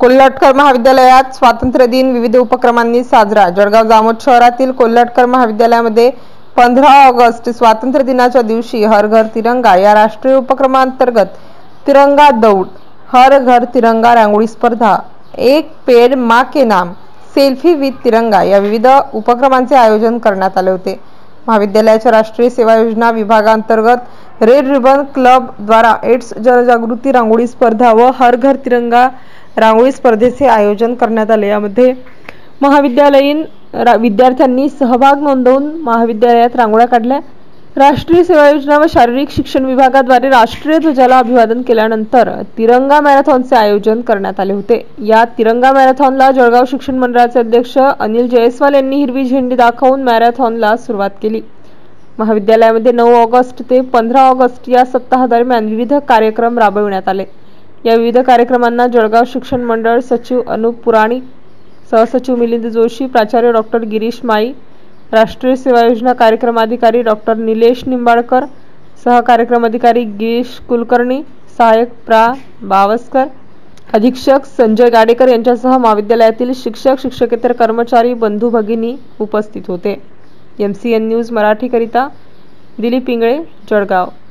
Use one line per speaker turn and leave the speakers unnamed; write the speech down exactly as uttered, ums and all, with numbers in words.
कोल्हटकर महाविद्यालयात स्वातंत्र्य दिन विविध उपक्रमांनी साजरा। जळगाव जामोद शहरातील कोल्हटकर महाविद्यालयामध्ये पंधरा ऑगस्ट स्वातंत्र्य दिनाच्या दिवशी हर घर तिरंगा या राष्ट्रीय उपक्रमांतर्गत तिरंगा दौड, हर घर तिरंगा रांगोळी स्पर्धा, एक पेड़ मां के नाम, सेल्फी विथ तिरंगा या विविध उपक्रमांचे आयोजन करण्यात आले होते। महाविद्यालयाच्या राष्ट्रीय सेवा योजना विभागांतर्गत रेड रिबन क्लब द्वारा एड्स जनजागृती रांगोळी स्पर्धा व हर घर तिरंगा रांगोळी स्पर्धेचे आयोजन करण्यात आले। यामध्ये महाविद्यालयीन विद्यार्थ्यांनी सहभाग नोंदवून महाविद्यालयात रांगोळ्या काढल्या। राष्ट्रीय सेवा योजना व शारीरिक शिक्षण विभागाद्वारे राष्ट्रीय ध्वजाला अभिवादन केल्यानंतर तिरंगा मॅरेथॉनचे आयोजन करण्यात आले होते। या तिरंगा मॅरेथॉनला जळगाव शिक्षण मंडळाचे अध्यक्ष अनिल जयस्वाल यांनी हिरवी झेंडी दाखवून मॅरेथॉनला सुरुवात केली। महाविद्यालयामध्ये नऊ ऑगस्ट ते पंधरा ऑगस्ट या सप्ताहादरम्यान विविध कार्यक्रम राबविण्यात आले। या विविध कार्यक्रमांना जळगाव शिक्षण मंडळ सचिव अनुप पुराणिक, सहसचिव मिलिंद जोशी, प्राचार्य डॉक्टर गिरीश माई, राष्ट्रीय सेवा योजना कार्यक्रम अधिकारी डॉक्टर निलेश निंबाळकर, सहकार्यक्रम अधिकारी गिरीश कुलकर्णी, सहाय्यक प्रा बावस्कर, अधीक्षक संजय गाडेकर यांच्यासह महाविद्यालयातील शिक्षक शिक्षकेतर कर्मचारी बंधू भगिनी उपस्थित होते। M C N news Marathi करिता दिलीप पिंगळे, जळगाव।